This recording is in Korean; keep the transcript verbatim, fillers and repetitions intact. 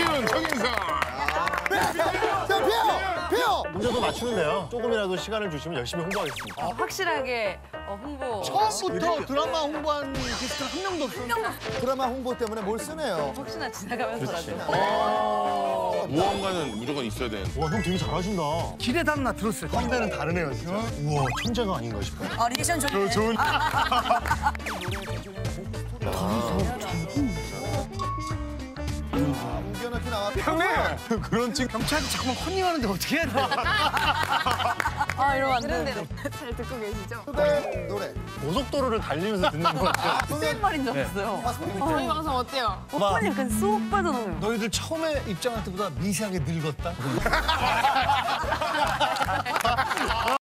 박수는 정인성. 자, 피어! 피어! 문제도 맞추면 돼요. 조금이라도 시간을 주시면 열심히 홍보하겠습니다. 어, 확실하게 어, 홍보. 처음부터 드라마 홍보한 게스트는 한 명도 없어요. 드라마 홍보 때문에 뭘 쓰네요. 혹시나 지나가면서라도. 무언가는 무조건 있어야 돼. 와, 형 되게 잘하신다. 길에 닿나 들었어요. 선배는 다르네요, 진짜. 우와, 천재가 아닌가 싶어요. 아, 리액션 좋네. 좋은. 우겨넣기 나왔고. 형님! 그런 지금 경찰한테 자꾸만 컨닝하는데 어떻게 해야 돼? 아, 이러면 안 되는데. 잘 듣고 계시죠? 후배 노래. 고속도로를 달리면서 듣는 것 같아요. 무슨 말인 줄 알았어요. 저희 방송 어때요? 오빠 약간 쏙 빠져나가요. 너희들 처음에 입장할 때보다 미세하게 늙었다?